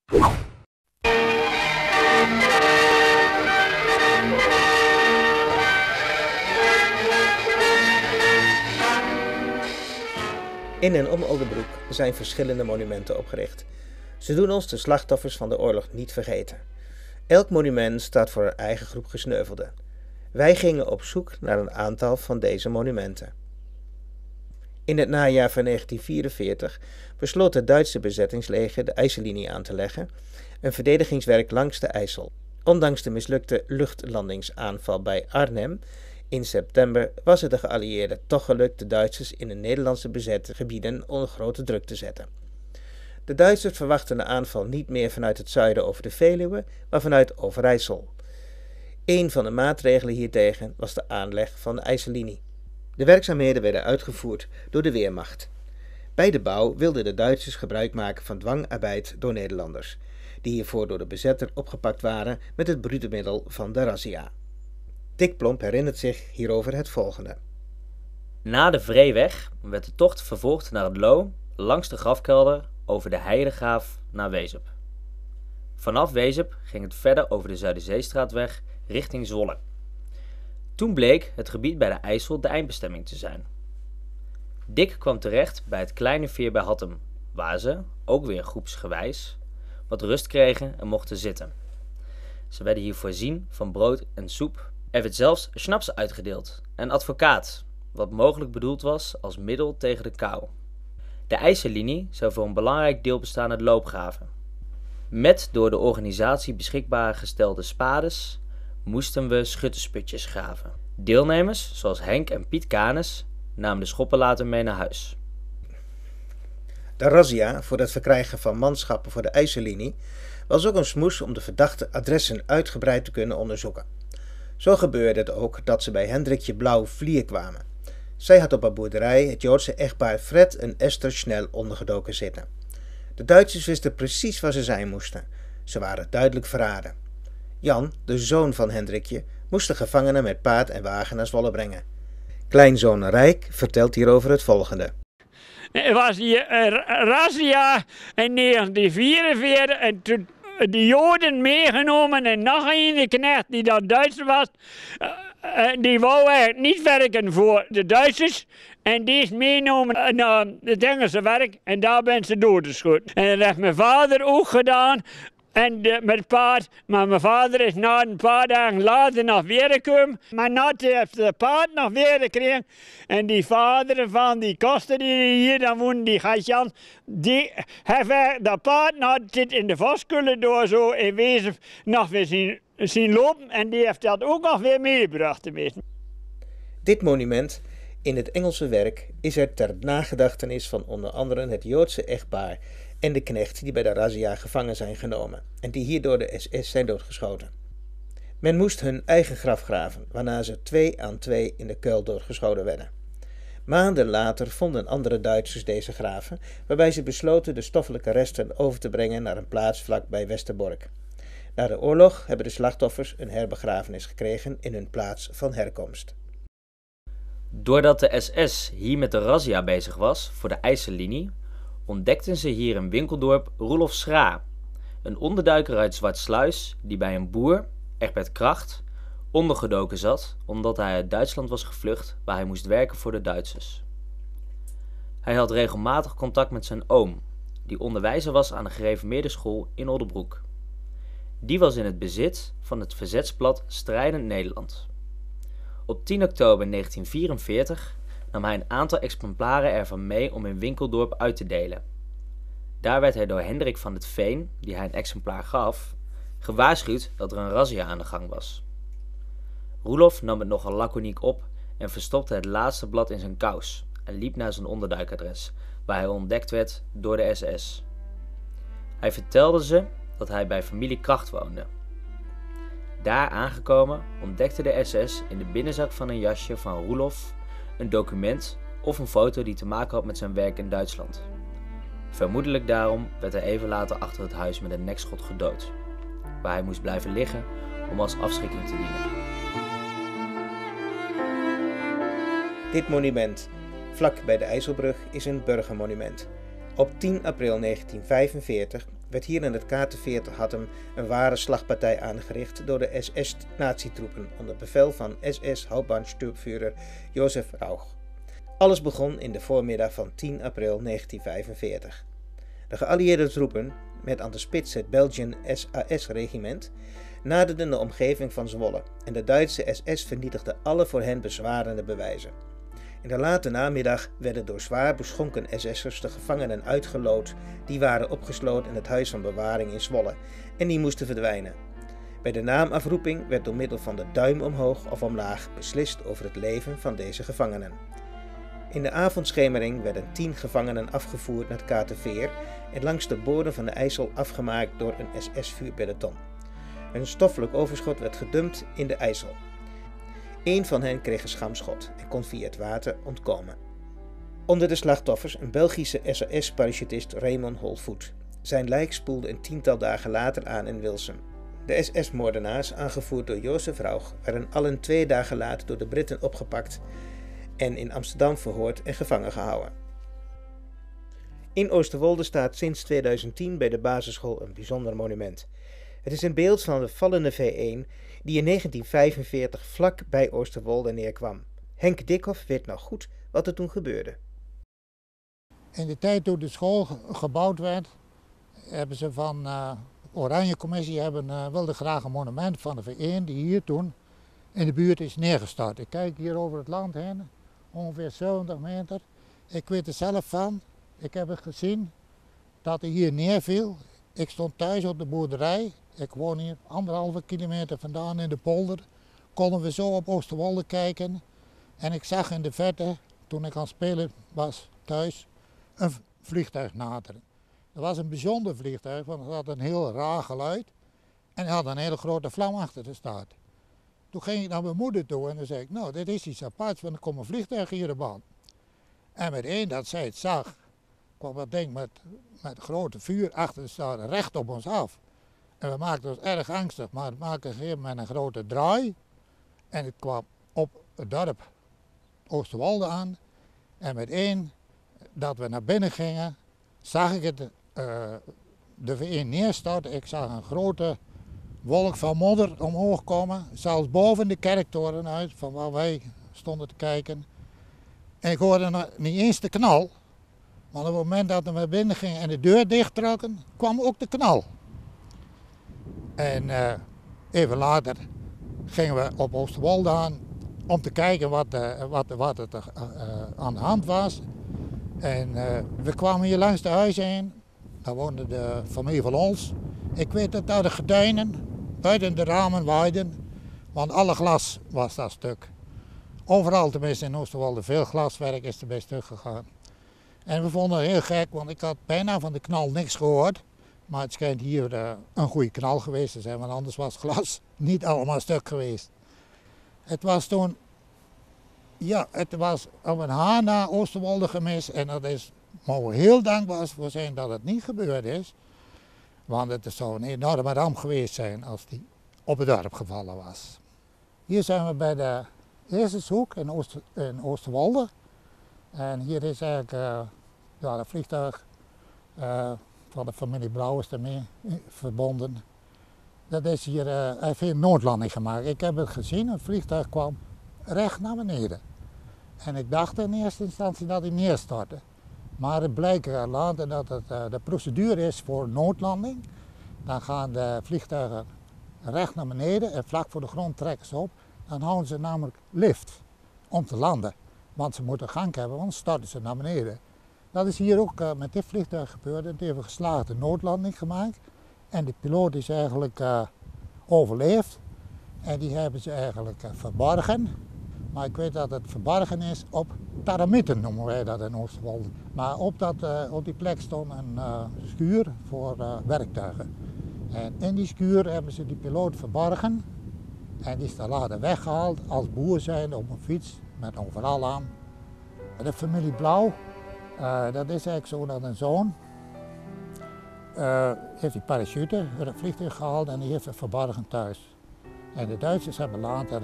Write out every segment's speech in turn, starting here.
In en om Oldebroek zijn verschillende monumenten opgericht. Ze doen ons de slachtoffers van de oorlog niet vergeten. Elk monument staat voor een eigen groep gesneuvelden. Wij gingen op zoek naar een aantal van deze monumenten. In het najaar van 1944 besloot het Duitse bezettingsleger de IJssellinie aan te leggen, een verdedigingswerk langs de IJssel. Ondanks de mislukte luchtlandingsaanval bij Arnhem in september was het de geallieerden toch gelukt de Duitsers in de Nederlandse bezette gebieden onder grote druk te zetten. De Duitsers verwachten de aanval niet meer vanuit het zuiden over de Veluwe, maar vanuit Overijssel. Een van de maatregelen hiertegen was de aanleg van de IJssellinie. De werkzaamheden werden uitgevoerd door de Weermacht. Bij de bouw wilden de Duitsers gebruik maken van dwangarbeid door Nederlanders, die hiervoor door de bezetter opgepakt waren met het brute middel van de razzia. Dick Plomp herinnert zich hierover het volgende. Na de Vreeweg werd de tocht vervolgd naar het Loo, langs de grafkelder, over de Heidegraaf naar Wezep. Vanaf Wezep ging het verder over de Zuiderzeestraatweg richting Zwolle. Toen bleek het gebied bij de IJssel de eindbestemming te zijn. Dick kwam terecht bij het kleine veer bij Hattem, waar ze, ook weer groepsgewijs, wat rust kregen en mochten zitten. Ze werden hier voorzien van brood en soep. Er werd zelfs schnaps uitgedeeld en advocaat, wat mogelijk bedoeld was als middel tegen de kou. De IJssellinie zou voor een belangrijk deel bestaan uit loopgraven. Met door de organisatie beschikbaar gestelde spades moesten we schuttersputjes graven. Deelnemers, zoals Henk en Piet Kanes, namen de schoppen later mee naar huis. De razzia voor het verkrijgen van manschappen voor de IJssellinie was ook een smoes om de verdachte adressen uitgebreid te kunnen onderzoeken. Zo gebeurde het ook dat ze bij Hendrikje Blauw-Vlier kwamen. Zij had op haar boerderij het Joodse echtpaar Fred en Esther snel ondergedoken zitten. De Duitsers wisten precies waar ze zijn moesten. Ze waren duidelijk verraden. Jan, de zoon van Hendrikje, moest de gevangenen met paard en wagen naar Zwolle brengen. Kleinzoon Rijk vertelt hierover het volgende. Er was hier een razzia in 1944 en toen de Joden meegenomen en nog een knecht die dan Duitser was. Die wou eigenlijk niet werken voor de Duitsers. En die is meegenomen naar het Engelse werk en daar ben ze doodgeschoten. En dat heeft mijn vader ook gedaan. En met paard, maar mijn vader is na een paar dagen later nog weer gekomen. Maar Nat heeft het paard nog weer gekregen. En die vader van die kosten die hier dan wonen, die Gijsjan, die heeft dat paard Nat zit in de vastkullen door zo in wezen nog weer zien lopen. En die heeft dat ook nog weer meegebracht. Dit monument in het Engelse werk is er ter nagedachtenis van onder andere het Joodse echtpaar en de knecht die bij de razzia gevangen zijn genomen en die hier door de SS zijn doodgeschoten. Men moest hun eigen graf graven, waarna ze 2 aan 2 in de kuil doodgeschoten werden. Maanden later vonden andere Duitsers deze graven, waarbij ze besloten de stoffelijke resten over te brengen naar een plaats vlak bij Westerbork. Na de oorlog hebben de slachtoffers een herbegrafenis gekregen in hun plaats van herkomst. Doordat de SS hier met de razzia bezig was voor de IJssellinie, ontdekten ze hier in winkeldorp Roelof Schra, een onderduiker uit Zwartsluis die bij een boer, Egbert Kracht, ondergedoken zat omdat hij uit Duitsland was gevlucht waar hij moest werken voor de Duitsers. Hij had regelmatig contact met zijn oom, die onderwijzer was aan de gereformeerde school in Oldebroek. Die was in het bezit van het verzetsblad Strijdend Nederland. Op 10 oktober 1944 nam hij een aantal exemplaren ervan mee om in Winkeldorp uit te delen. Daar werd hij door Hendrik van het Veen, die hij een exemplaar gaf, gewaarschuwd dat er een razzia aan de gang was. Roelof nam het nogal laconiek op en verstopte het laatste blad in zijn kous en liep naar zijn onderduikadres, waar hij ontdekt werd door de SS. Hij vertelde ze dat hij bij familie Kracht woonde. Daar aangekomen ontdekte de SS in de binnenzak van een jasje van Roelof een document of een foto die te maken had met zijn werk in Duitsland. Vermoedelijk daarom werd hij even later achter het huis met een nekschot gedood, waar hij moest blijven liggen om als afschrikking te dienen. Dit monument, vlak bij de IJsselbrug, is een burgermonument. Op 10 april 1945 werd hier in het Katerveer te Hattem een ware slagpartij aangericht door de SS-nazi-troepen onder bevel van SS-Hauptbahnsturmführer Josef Rauch. Alles begon in de voormiddag van 10 april 1945. De geallieerde troepen, met aan de spits het Belgian SAS-regiment, naderden de omgeving van Zwolle en de Duitse SS vernietigde alle voor hen bezwarende bewijzen. In de late namiddag werden door zwaar beschonken SS'ers de gevangenen uitgeloot die waren opgesloten in het huis van bewaring in Zwolle en die moesten verdwijnen. Bij de naamafroeping werd door middel van de duim omhoog of omlaag beslist over het leven van deze gevangenen. In de avondschemering werden 10 gevangenen afgevoerd naar het Katerveer en langs de bodem van de IJssel afgemaakt door een SS-vuurpeloton. Hun stoffelijk overschot werd gedumpt in de IJssel. Eén van hen kreeg een schamschot en kon via het water ontkomen. Onder de slachtoffers een Belgische SAS-parachutist Raymond Holvoet. Zijn lijk spoelde een 10-tal dagen later aan in Wilsum. De SS-moordenaars, aangevoerd door Josef Rauch, werden allen 2 dagen later door de Britten opgepakt en in Amsterdam verhoord en gevangen gehouden. In Oosterwolde staat sinds 2010 bij de basisschool een bijzonder monument. Het is een beeld van de vallende V1 die in 1945 vlak bij Oosterwolde neerkwam. Henk Dikhoff weet nog goed wat er toen gebeurde. In de tijd toen de school gebouwd werd, hebben ze van de Oranje Commissie wilde graag een monument van de V1 die hier toen in de buurt is neergestort. Ik kijk hier over het land heen, ongeveer 70 meter. Ik weet er zelf van, ik heb het gezien dat hij hier neerviel. Ik stond thuis op de boerderij. Ik woon hier 1,5 kilometer vandaan in de polder. Konden we zo op Oosterwolde kijken. En ik zag in de verte, toen ik aan het spelen was thuis, een vliegtuig naderen. Het was een bijzonder vliegtuig, want het had een heel raar geluid. En het had een hele grote vlam achter de staart. Toen ging ik naar mijn moeder toe en dan zei ik, nou, dit is iets aparts, want er komt een vliegtuig hier op aan. En meteen dat zij het zag, kwam dat ding met grote vuur achter de staart recht op ons af. En we maakten ons erg angstig, maar het maakte op een gegeven moment een grote draai. En het kwam op het dorp Oosterwolde aan. En meteen dat we naar binnen gingen, zag ik het, de V1 neerstorten. Ik zag een grote wolk van modder omhoog komen, zelfs boven de kerktoren uit, van waar wij stonden te kijken. En ik hoorde niet eens de knal, maar op het moment dat we naar binnen gingen en de deur dichttrokken, kwam ook de knal. En even later gingen we op Oosterwolde aan om te kijken wat er aan de hand was. En we kwamen hier langs de huizen heen, daar woonde de familie van ons. Ik weet dat daar de gordijnen buiten de ramen waaiden, want alle glas was daar stuk. Overal, tenminste in Oosterwolde, veel glaswerk is erbij stuk gegaan. En we vonden het heel gek, want ik had bijna van de knal niks gehoord. Maar het schijnt hier een goede knal geweest te zijn, want anders was het glas niet allemaal stuk geweest. Het was toen, ja, het was op een haar na Oosterwolde gemist en dat is, mogen we heel dankbaar voor zijn dat het niet gebeurd is. Want het zou een enorme ramp geweest zijn als die op het dorp gevallen was. Hier zijn we bij de Eersenshoek in Oosterwolde. En hier is eigenlijk een vliegtuig van de familie Blauw is ermee verbonden. Dat is hier, hij heeft hier een noodlanding gemaakt. Ik heb het gezien, het vliegtuig kwam recht naar beneden. En ik dacht in eerste instantie dat hij neerstortte. Maar het blijkt later dat het de procedure is voor noodlanding. Dan gaan de vliegtuigen recht naar beneden en vlak voor de grond trekken ze op. Dan houden ze namelijk lift om te landen. Want ze moeten gang hebben, want dan starten ze naar beneden. Dat is hier ook met dit vliegtuig gebeurd. Het heeft een geslaagde noodlanding gemaakt. En de piloot is eigenlijk overleefd. En die hebben ze eigenlijk verborgen. Maar ik weet dat het verborgen is op taramieten, noemen wij dat in Oosterwolde. Maar op die plek stond een schuur voor werktuigen. En in die schuur hebben ze die piloot verborgen. En die is dan later weggehaald als boer zijnde op een fiets met overal aan. De familie Blauw, dat is eigenlijk zo dat een zoon heeft die parachute uit het vliegtuig gehaald en die heeft het verborgen thuis. En de Duitsers hebben later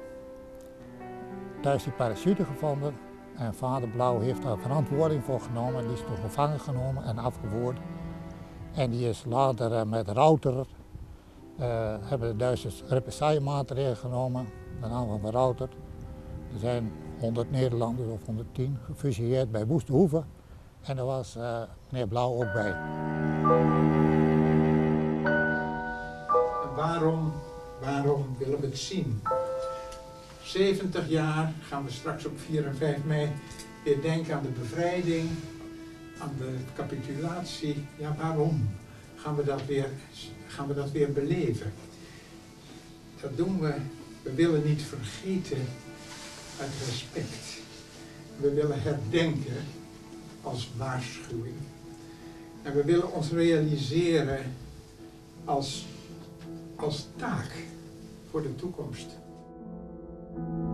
thuis die parachute gevonden en vader Blauw heeft daar verantwoording voor genomen. Die is toen gevangen genomen en afgevoerd. En die is later met Rauter, hebben de Duitsers represaillemaatregelen genomen, de naam van Rauter. Er zijn 100 Nederlanders of 110 gefusilleerd bij Woeste en daar was meneer Blauw ook bij. Waarom willen we het zien? 70 jaar gaan we straks op 4 en 5 mei weer denken aan de bevrijding, aan de capitulatie. Ja, waarom gaan we dat weer beleven? Dat doen we. We willen niet vergeten uit respect. We willen herdenken als waarschuwing. En we willen ons realiseren als taak voor de toekomst.